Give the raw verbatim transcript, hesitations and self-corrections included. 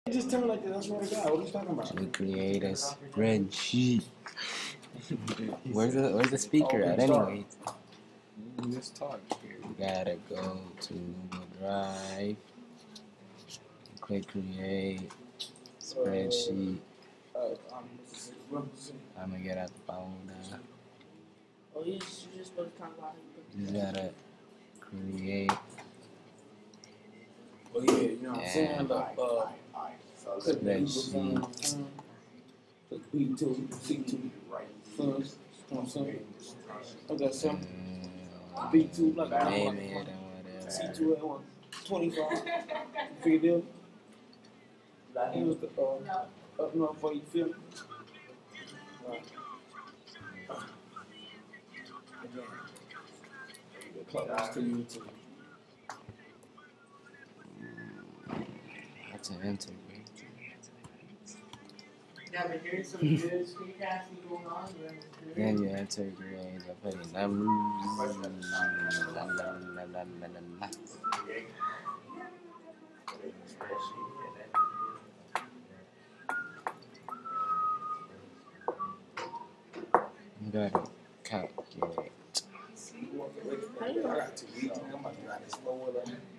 It just turned like that. I swear to God. What are you talking about? To create a spreadsheet. Where's the Where's the speaker at anyway? Let's talk. You gotta go to Google Drive. Click create spreadsheet. I'm gonna get out the folder. Oh, you just supposed to talk about it. You gotta create. Oh yeah, you know what I'm saying? Like, uh, spreadsheet. Click B two, C two, first. You know what I'm saying? I got some B two, like Name it or whatever. C two at one twenty-five. Figure deal. It was the uh, up north for you feel me? Right. Again. Close to YouTube. That's an integrate. Yeah, but here's some good screencasting going on. Then you integrate. I put in numbers. La, la, la, la, la, la. You gotta calculate. I got two weeks, man. I'm about to ride this slow